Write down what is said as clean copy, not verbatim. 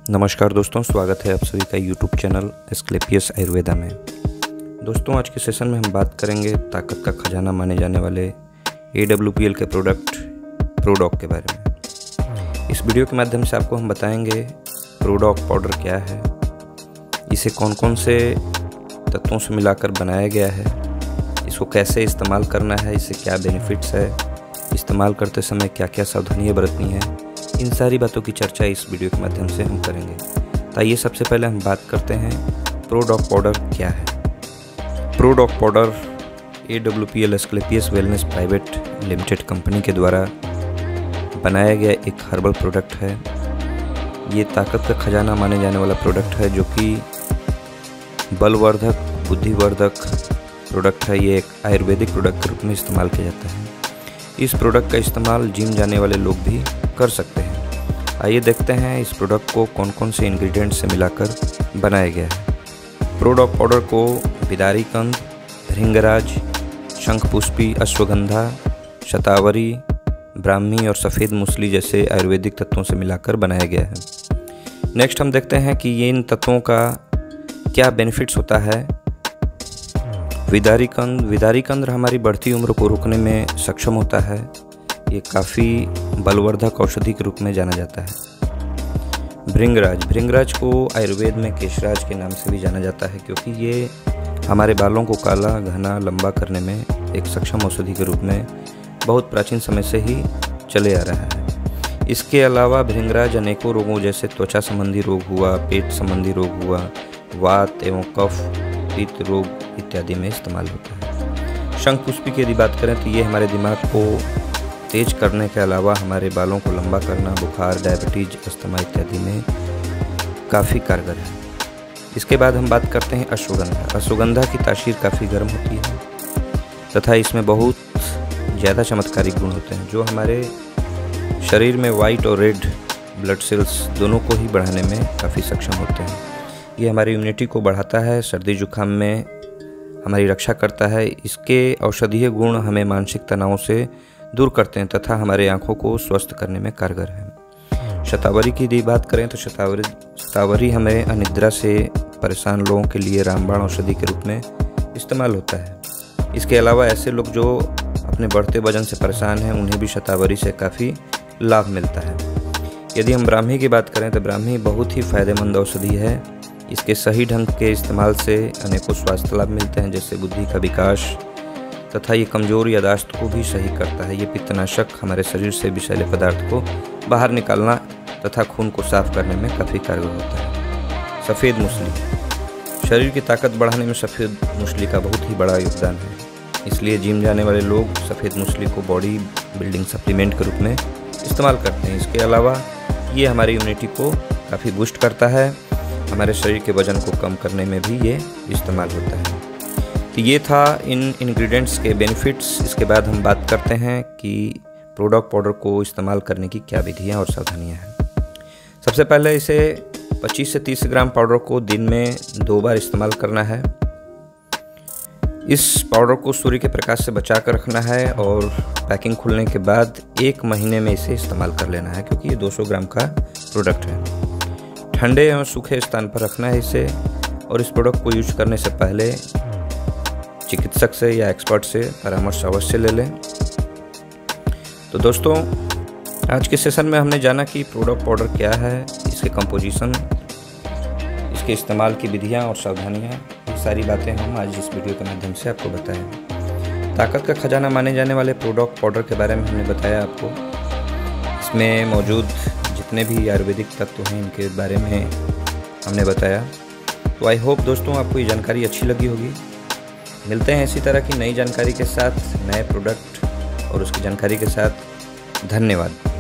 नमस्कार दोस्तों, स्वागत है आप सभी का यूट्यूब चैनल एस्क्लेपियस आयुर्वेदा में। दोस्तों, आज के सेशन में हम बात करेंगे ताकत का खजाना माने जाने वाले AWPL के प्रोडक्ट प्रोडॉक के बारे में। इस वीडियो के माध्यम से आपको हम बताएंगे प्रोडॉक पाउडर क्या है, इसे कौन कौन से तत्वों से मिलाकर बनाया गया है, इसको कैसे इस्तेमाल करना है, इससे क्या बेनिफिट्स है, इस्तेमाल करते समय क्या क्या सावधानियाँ बरतनी है, इन सारी बातों की चर्चा इस वीडियो के माध्यम से हम करेंगे। तो आइए सबसे पहले हम बात करते हैं प्रोडॉक पाउडर क्या है। Prodoc powder AWPL Asclepius wellness private limited company के द्वारा बनाया गया एक हर्बल प्रोडक्ट है। ये ताकत का खजाना माने जाने वाला प्रोडक्ट है, जो कि बलवर्धक बुद्धिवर्धक प्रोडक्ट है। ये एक आयुर्वेदिक प्रोडक्ट के रूप में इस्तेमाल किया जाता है। इस प्रोडक्ट का इस्तेमाल जिम जाने वाले लोग भी कर सकते हैं। आइए देखते हैं इस प्रोडक्ट को कौन कौन से इंग्रेडिएंट्स से मिलाकर बनाया गया है। प्रोडॉक पाउडर को बिदारी कंद, भृंगराज, शंखपुष्पी, अश्वगंधा, शतावरी, ब्राह्मी और सफ़ेद मूसली जैसे आयुर्वेदिक तत्वों से मिलाकर बनाया गया है। नेक्स्ट हम देखते हैं कि ये इन तत्वों का क्या बेनिफिट्स होता है। विदारी कंद हमारी बढ़ती उम्र को रोकने में सक्षम होता है। ये बलवर्धक औषधि के रूप में जाना जाता है। भृंगराज को आयुर्वेद में केशराज के नाम से भी जाना जाता है, क्योंकि ये हमारे बालों को काला, घना, लंबा करने में एक सक्षम औषधि के रूप में बहुत प्राचीन समय से ही चले आ रहा है। इसके अलावा भृंगराज अनेकों रोगों जैसे त्वचा संबंधी रोग हुआ, पेट संबंधी रोग हुआ, वात एवं कफ, पित्त रोग इत्यादि में इस्तेमाल होता है। शंखपुष्पी की यदि बात करें तो ये हमारे दिमाग को तेज करने के अलावा हमारे बालों को लंबा करना, बुखार, डायबिटीज, अस्थमा इत्यादि में काफ़ी कारगर है। इसके बाद हम बात करते हैं अश्वगंधा की तासीर काफ़ी गर्म होती है तथा इसमें बहुत ज़्यादा चमत्कारिक गुण होते हैं, जो हमारे शरीर में वाइट और रेड ब्लड सेल्स दोनों को ही बढ़ाने में काफ़ी सक्षम होते हैं। ये हमारी इम्यूनिटी को बढ़ाता है, सर्दी जुकाम में हमारी रक्षा करता है। इसके औषधीय गुण हमें मानसिक तनाव से दूर करते हैं तथा हमारे आँखों को स्वस्थ करने में कारगर है। शतावरी की यदि बात करें तो शतावरी हमें अनिद्रा से परेशान लोगों के लिए रामबाण औषधि के रूप में इस्तेमाल होता है। इसके अलावा ऐसे लोग जो अपने बढ़ते वजन से परेशान हैं, उन्हें भी शतावरी से काफ़ी लाभ मिलता है। यदि हम ब्राह्मी की बात करें तो ब्राह्मी बहुत ही फायदेमंद औषधि है। इसके सही ढंग के इस्तेमाल से अनेकों स्वास्थ्य लाभ मिलते हैं, जैसे बुद्धि का विकास तथा ये कमज़ोर याददाश्त को भी सही करता है। ये पित्तनाशक हमारे शरीर से विषैले पदार्थ को बाहर निकालना तथा खून को साफ करने में काफ़ी कारगर होता है। सफ़ेद मूसली शरीर की ताकत बढ़ाने में सफ़ेद मूसली का बहुत ही बड़ा योगदान है, इसलिए जिम जाने वाले लोग सफ़ेद मूसली को बॉडी बिल्डिंग सप्लीमेंट के रूप में इस्तेमाल करते हैं। इसके अलावा ये हमारी इम्यूनिटी को काफ़ी बूस्ट करता है, हमारे शरीर के वजन को कम करने में भी ये इस्तेमाल होता है। तो ये था इन इंग्रेडिएंट्स के बेनिफिट्स। इसके बाद हम बात करते हैं कि प्रोडॉक पाउडर को इस्तेमाल करने की क्या विधियां और सावधानियां हैं। सबसे पहले इसे 25 से 30 ग्राम पाउडर को दिन में 2 बार इस्तेमाल करना है। इस पाउडर को सूर्य के प्रकाश से बचा कर रखना है और पैकिंग खुलने के बाद 1 महीने में इसे इस्तेमाल कर लेना है, क्योंकि ये 200 ग्राम का प्रोडक्ट है। ठंडे एवं सूखे स्थान पर रखना है इसे, और इस प्रोडक्ट को यूज करने से पहले चिकित्सक से या एक्सपर्ट से परामर्श अवश्य ले लें। तो दोस्तों, आज के सेशन में हमने जाना कि प्रोडॉक पाउडर क्या है, इसके कंपोजिशन, इसके इस्तेमाल की विधियां और सावधानियां, ये सारी बातें हम आज इस वीडियो के माध्यम से आपको बताएं। ताकत का खजाना माने जाने वाले प्रोडॉक पाउडर के बारे में हमने बताया आपको। इसमें मौजूद जितने भी आयुर्वेदिक तत्व हैं, इनके बारे में हमने बताया। तो आई होप दोस्तों आपको ये जानकारी अच्छी लगी होगी। मिलते हैं इसी तरह की नई जानकारी के साथ, नए प्रोडक्ट और उसकी जानकारी के साथ। धन्यवाद।